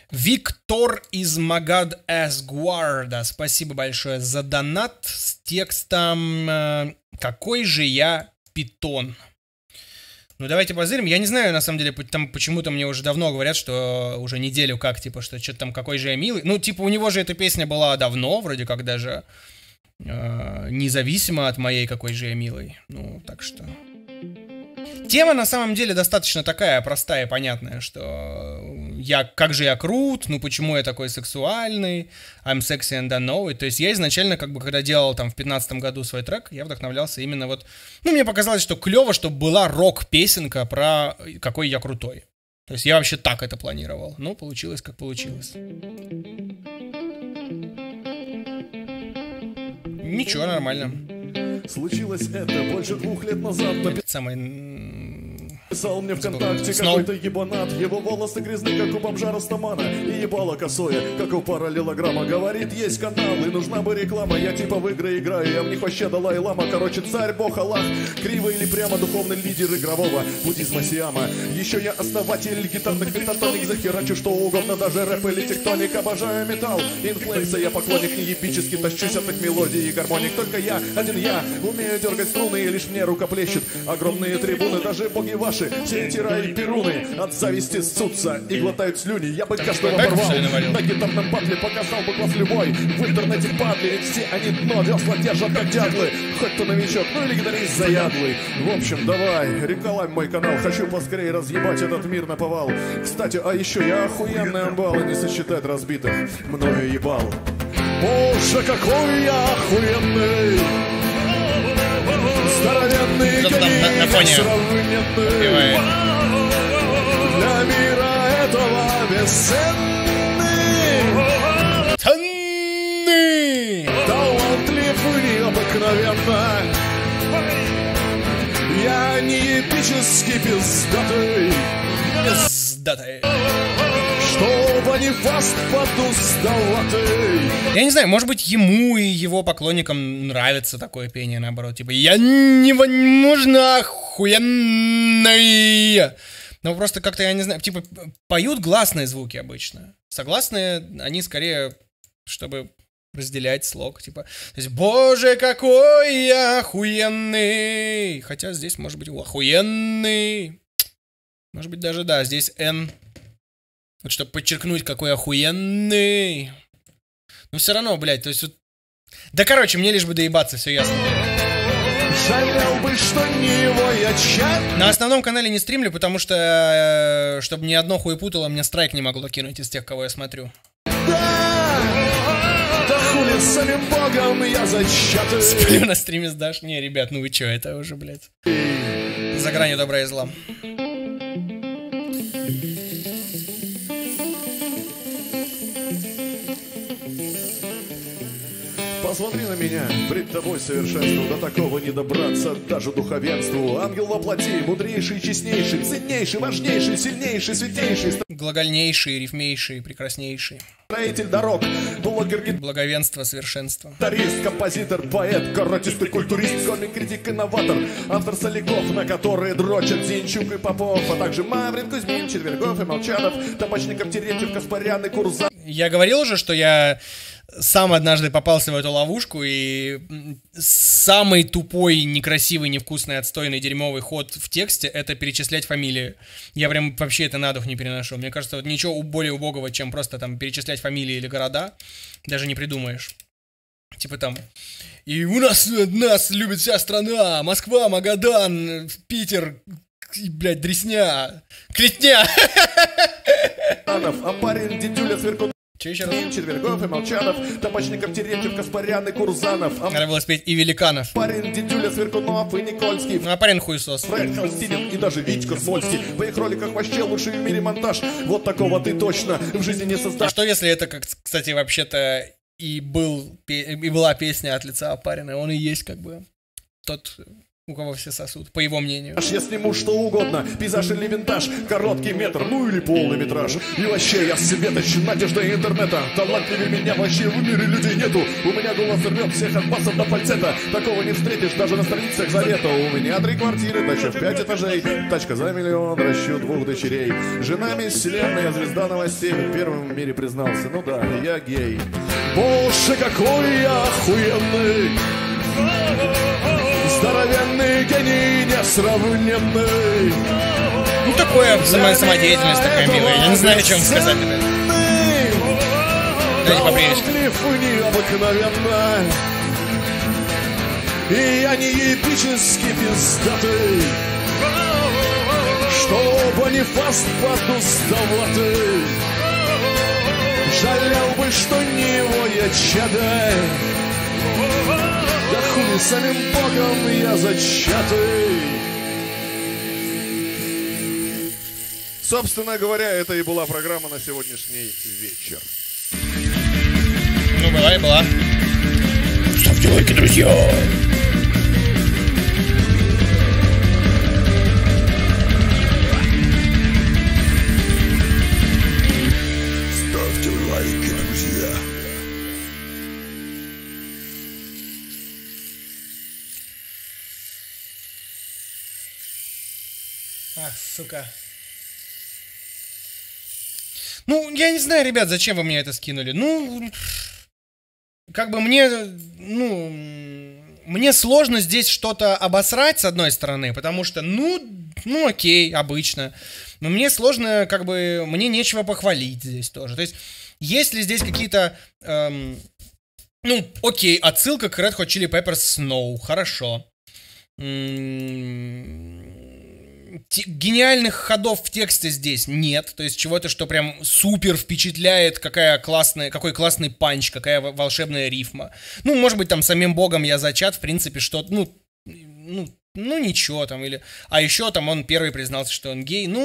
Виктор из Магад Эсгуарда. Спасибо большое за донат с текстом «Какой же я питон». Ну, давайте позырим. Я не знаю, на самом деле, там почему-то мне уже давно говорят, что уже неделю как, типа, что что-то там «Какой же я милый». Ну, типа, у него же эта песня была давно, вроде как даже независимо от моей «Какой же я милый». Ну, так что... Тема на самом деле достаточно такая простая и понятная, что как же я крут, ну почему я такой сексуальный, I'm sexy and I know it. То есть я изначально, как бы, когда делал там в 15 году свой трек, я вдохновлялся именно вот, ну мне показалось, что клево, чтобы была рок-песенка про какой я крутой. То есть я вообще так это планировал. Ну, получилось как получилось. Ничего, нормально. Случилось это больше 2 лет назад. Писал мне ВКонтакте какой-то ебанат. Его волосы грязны, как у бомжа Растамана. И ебало косое, как у параллелограмма. Говорит, есть канал и нужна бы реклама. Я типа в игры играю, я в них вообще Далай-Лама. Короче, царь, бог, Аллах. Криво или прямо духовный лидер игрового буддизма Сиама. Еще я основатель гитарных пентатоник. Захерачу что угодно, даже рэп или тектоник. Обожаю металл, инфлюенса. Я поклонник не епический, тащусь от их мелодий и гармоник. Только я, один я, умею дергать струны. И лишь мне рукоплещут огромные трибуны. Даже боги ваши, все эти раи перуны от зависти ссутся и глотают слюни. Я бы каждого порвал на гитарном батле, показал бы класс любой. В интернете падли, ведь все они дно весла держат как дятлы. Хоть то новичок, ну или гитарист заядлый. В общем, давай, рекламируй мой канал. Хочу поскорее разъебать этот мир на повал. Кстати, а еще я охуенный амбал, и не сосчитать разбитых мною ебал. Боже, какой я охуенный! Здоровенный конец современный. Для мира этого бесценный. Ценный. Талантлив и необыкновенно. Я не эпически пиздатый. Пиздатый. Чтобы не фаст-фудустоватый. Я не знаю, может быть, ему и его поклонникам нравится такое пение, наоборот. Типа, я невозможно охуенный. Но просто как-то, я не знаю, типа, поют гласные звуки обычно. Согласные, они скорее, чтобы разделять слог. Типа, то есть, боже, какой я охуенный. Хотя здесь, может быть, охуенный. Может быть, даже, да, здесь N. Вот чтобы подчеркнуть, какой охуенный. Но все равно, блядь, то есть вот... Да, короче, мне лишь бы доебаться, все ясно. Жалел бы, что не его я чат. На основном канале не стримлю, потому что, чтобы ни одно хуепутало, мне страйк не могло кинуть из тех, кого я смотрю. Да, да хули самим богом я зачатый. Сплю на стриме сдашь? Не, ребят, ну вы чё, это уже, блядь, за гранью добра и зла. Посмотри на меня, пред тобой совершенству, до такого не добраться даже духовенству. Ангел воплоти, мудрейший, честнейший, ценнейший, важнейший, сильнейший, святейший, Глагольнейший, рифмейший, прекраснейший. строитель дорог, блогер, благовенство, совершенство. гитарист, композитор, поэт, каратист и культурист, комик, критик, инноватор, автор соляков, на которые дрочат Зинчук и Попов, а также Маврин, Кузьмин, Четвергов и Молчанов, Табачников, Терентьев, Каспарян и Курза. Я говорил уже, что я сам однажды попался в эту ловушку, и самый тупой, некрасивый, невкусный, отстойный, дерьмовый ход в тексте — это перечислять фамилии. Я прям вообще это на дух не переношу. Мне кажется, вот ничего более убогого, чем просто там перечислять фамилии или города, даже не придумаешь. Типа там... И у нас любит вся страна. Москва, Магадан, Питер, блядь, Дресня, Клетня. А парень дедюля сверху. Че еще раз? Четвергов и Молчанов, Табачников, Терентьев, Каспарян и Курзанов. Надо было спеть и Великанов. Парень дедюля Сверкунов и Никольский. Ну а парень хуесос. Фред Холстинин и даже Витька Смольский. В их роликах вообще лучший в мире монтаж. Вот такого ты точно в жизни не А создашь. что если это, как, кстати, вообще-то и была песня от лица Опарина? Он и есть как бы тот у кого все сосут, по его мнению. Я сниму что угодно, пейзаж или винтаж, короткий метр, ну или полный метраж. И вообще я светоч, надежда интернета. Талантливее меня вообще в мире людей нету. У меня голос рвет всех от басов до фальцета. Такого не встретишь даже на страницах завета. У меня 3 квартиры, дача в 5 этажей, тачка за миллион, расчет 2 дочерей. Жена мисс вселенная, звезда новостей. Первым в мире признался, ну да, я гей. Боже, какой я охуенный! Здоровенный гений несравненный. Ну, такое самодеятельность такая милая. Я не знаю, о чем сказать. Дайте попрелесть. Необыкновенная. И я не епически пиздатый, что Бонифаст подуставатый. Жалел бы, что не его я чадай. Да хули самим Богом я зачатый. Собственно говоря, это и была программа на сегодняшний вечер. Ну, была и была. Ставьте лайки, друзья! Ставьте лайки, друзья! Ах, сука. Ну, я не знаю, ребят, зачем вы мне это скинули. Ну, как бы мне, ну, мне сложно здесь что-то обосрать, с одной стороны, потому что, ну окей, обычно. Но мне сложно, как бы, мне нечего похвалить здесь тоже. То есть, есть ли здесь какие-то, ну, окей, отсылка к Red Hot Chili Peppers Snow, хорошо. Гениальных ходов в тексте здесь нет, то есть чего-то, что прям супер впечатляет, какой классный панч, какая волшебная рифма. Ну, может быть, там самим богом я зачат, в принципе, что, ну, ничего там, или... А еще там он первый признался, что он гей,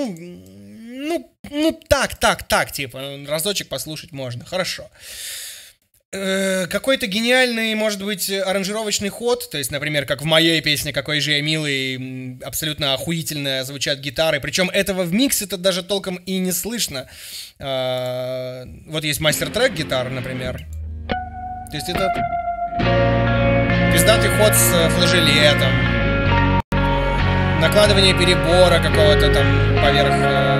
так, типа, разочек послушать можно, хорошо. Какой-то гениальный, может быть, аранжировочный ход, то есть, например, как в моей песне «Какой же я милый», абсолютно охуительно звучат гитары, причем этого в миксе-то даже толком и не слышно. Вот есть мастер-трек гитар, например, то есть это пиздатый ход с флажолетом, накладывание перебора какого-то там поверх...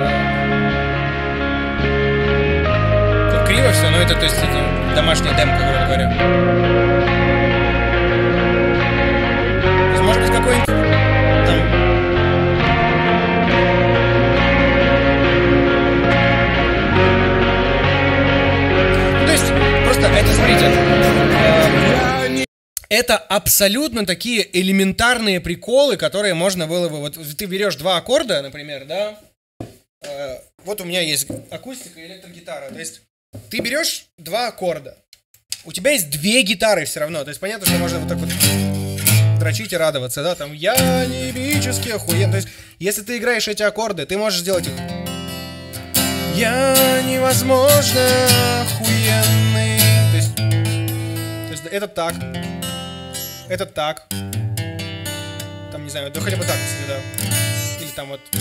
Тут криво все, но это, то есть, домашняя демка, грубо говоря. То есть, может быть, какой-нибудь там... Ну, то есть, просто это, смотрите, это абсолютно такие элементарные приколы, которые можно было бы... Вот ты берешь 2 аккорда, например, да? Вот у меня есть акустика и электрогитара, то есть... Ты берешь 2 аккорда. У тебя есть 2 гитары все равно. То есть понятно, что можно вот так вот дрочить и радоваться, да? Там я небически охуен. То есть, если ты играешь эти аккорды, ты можешь сделать их. Я невозможно охуенный. То есть это так. Это так. Там, не знаю, да хотя бы так, если да. Или там вот.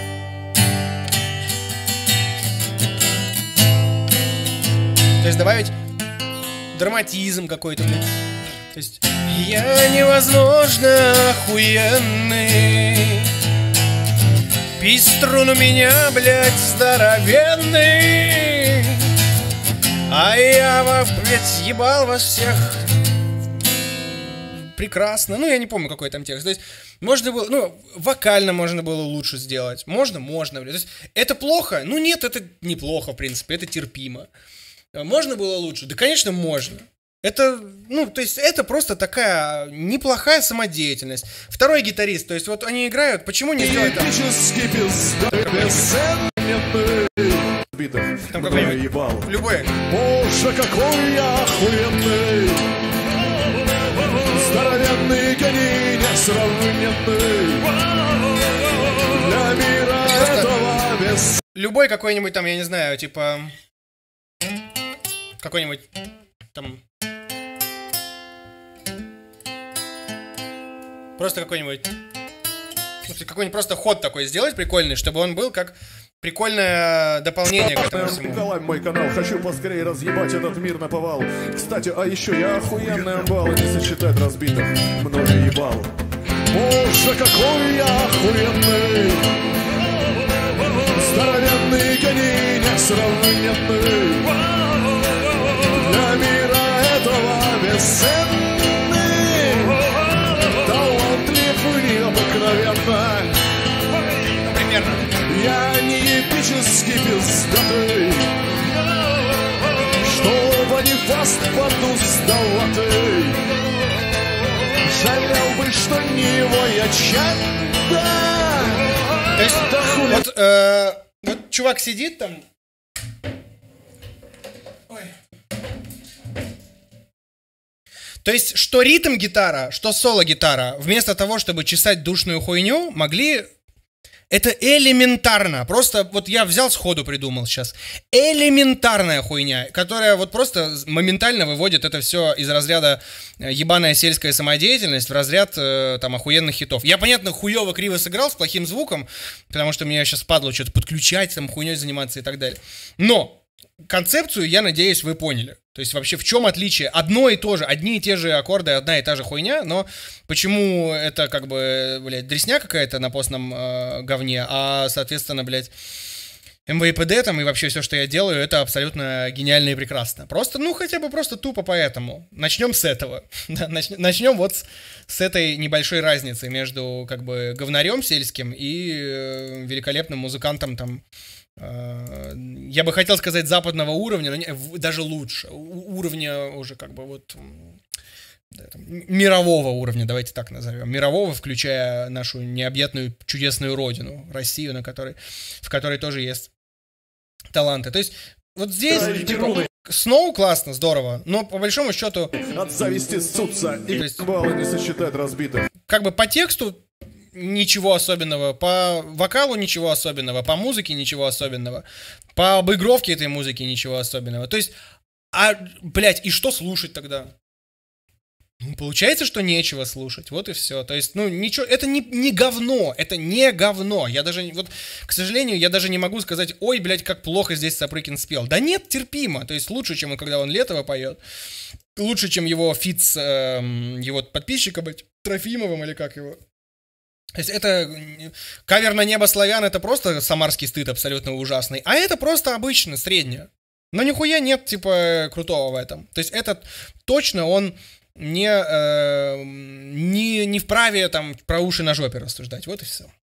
То есть добавить драматизм какой-то, блядь. То есть я невозможно охуенный. Пиструн у меня, блядь, здоровенный. А я, блядь, ебал вас всех. Прекрасно. Ну, я не помню, какой там текст. То есть, можно было, ну, вокально можно было лучше сделать. Можно, блядь. То есть, это плохо? Ну, нет, это неплохо, в принципе. Это терпимо. Можно было лучше? Да, конечно, можно. Это, ну, то есть, это просто такая неплохая самодеятельность. Второй гитарист, то есть, вот они играют, почему не сделать там... Там какой-нибудь... Любой. Боже, какой я охуенный! Здоровенный гений несравненный! Для мира этого без... Любой какой-нибудь там, я не знаю, типа... Какой-нибудь там... Просто какой-нибудь просто ход такой сделать прикольный, чтобы он был как прикольное дополнение к этому всему. Николай, мой канал, хочу поскорее разъебать этот мир на повал. Кстати, а еще я охуенный амбал, не сосчитать разбитых, много ебал. Боже, какой я охуенный, здоровенный гений несравненный, для мира этого бесценный, талантлив и необыкновенно. Примерно. Я не епический пиздатый, чтобы не фаст подуздаватый. Жалел бы, что не его я чада. То есть, вот чувак сидит там. Ой. То есть, что ритм-гитара, что соло-гитара, вместо того, чтобы чесать душную хуйню, могли... Это элементарно. Просто вот я взял сходу, придумал сейчас. Элементарная хуйня, которая вот просто моментально выводит это все из разряда ебаная сельская самодеятельность в разряд там охуенных хитов. Я, понятно, хуёво криво сыграл с плохим звуком, потому что мне сейчас падло что-то подключать, там хуйней заниматься и так далее. Но концепцию, я надеюсь, вы поняли. То есть вообще в чем отличие? Одно и то же, одни и те же аккорды, одна и та же хуйня, но почему это как бы, блядь, дресня какая-то на постном говне, а, соответственно, блядь, МВПД там и вообще все, что я делаю, это абсолютно гениально и прекрасно. Просто, ну, хотя бы просто тупо поэтому. Начнем с этого. Начнем вот с этой небольшой разницы между, как бы, говнарем сельским и великолепным музыкантом там, я бы хотел сказать западного уровня, но даже лучше. Уровня уже как бы вот да, там, мирового уровня, давайте так назовем. Мирового, включая нашу необъятную чудесную родину, Россию, в которой тоже есть таланты. То есть вот здесь типа, Сноу классно, здорово, но по большому счету... От зависти ссутся и баллы не сосчитать разбитых. Как бы по тексту ничего особенного, по вокалу ничего особенного, по музыке ничего особенного, по обыгровке этой музыки ничего особенного. То есть, блядь, и что слушать тогда? Ну, получается, что нечего слушать, вот и все. То есть, ну, ничего, это не говно, это не говно. Я даже, вот, к сожалению, я даже не могу сказать, ой, блядь, как плохо здесь Сапрыкин спел. Да нет, терпимо, то есть лучше, чем когда он Летова поет, лучше, чем его фит с его подписчиком, Трофимовым или как его. То есть это кавер на небо славян, это просто самарский стыд абсолютно ужасный, а это просто обычно, среднее. Но нихуя нет, типа, крутого в этом. То есть это точно он не вправе там про уши на жопе рассуждать, вот и все.